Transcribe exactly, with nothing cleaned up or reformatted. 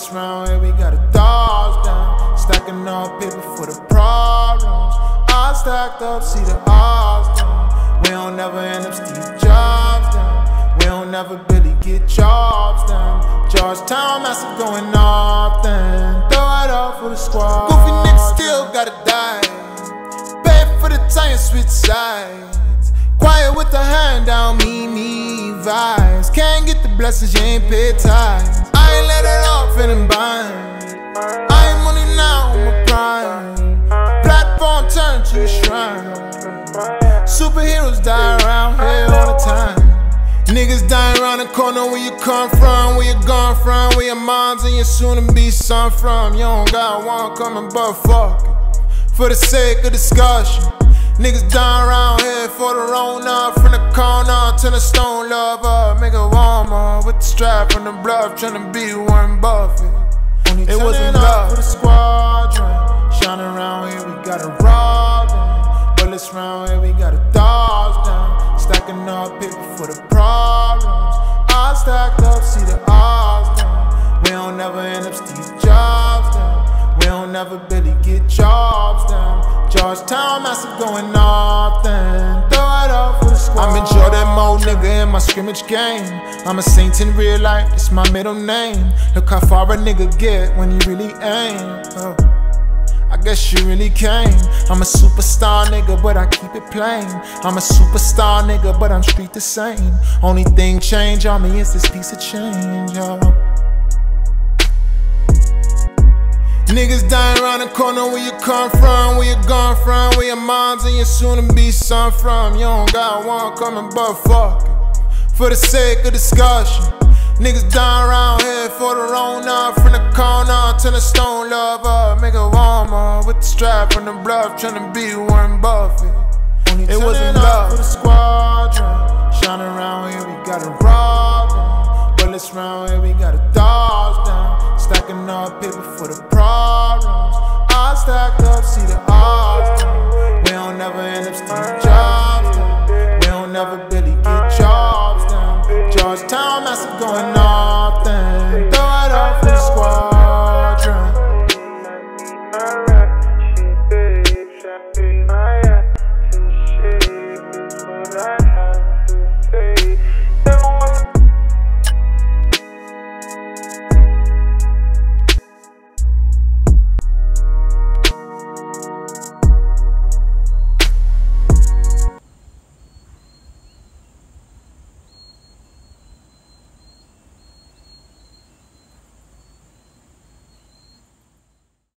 Bullets round here, we got a dogs down. Stacking up paper for the problems. I stacked up, see the odds down. We don't never end up Steve Jobs down. We don't never really get jobs down. Georgetown massive going off then. Throw it off for the squad. Goofy niggas still gotta die. Pay for the time and switch sides. Quiet with the hand down, me, me vibes. Can't get the blessings, you ain't paid tithes. I ain't let it off in them binds. I ain't money now on my prime. Platform turn to a shrine. Superheroes die around here all the time. Niggas dying around the corner where you come from, where you gone from, where your moms and your soon to be son from. You don't got one coming but fuck it, for the sake of discussion. Niggas dying around here for the Rona. From the corner to the stone lover. Make it warmer with the strap from the bluff. Tryna be Warren Buffett. It wasn't love for the squadron. Shining around here, we got a robbing. Bullets round here, we got a dogs down. Stacking up paper for the problems. I stacked up, see the odds down. We don't never end up Steve Jobs down. We don't never really get jobs down. Georgetown massive going off then. Throw it off for the squad. I'm a Jordan mode nigga in my scrimmage game. I'm a saint in real life, it's my middle name. Look how far a nigga get when he really aim. Oh, I guess you really came. I'm a superstar nigga, but I keep it plain. I'm a superstar nigga, but I'm street the same. Only thing change on me is this piece of change, yo. Niggas dying around the corner where you come from, where you gone from, where your moms and your soon to be son from. You don't got one coming but fuck it, for the sake of discussion. Niggas dying around here for the Rona. From the corner to the stone lover. Make it warmer with the strap from the bluff. Tryna be Warren Buffett. It wasn't love for the squadron. Shining around here, we got a robbing. Bullets round here, we got a dogs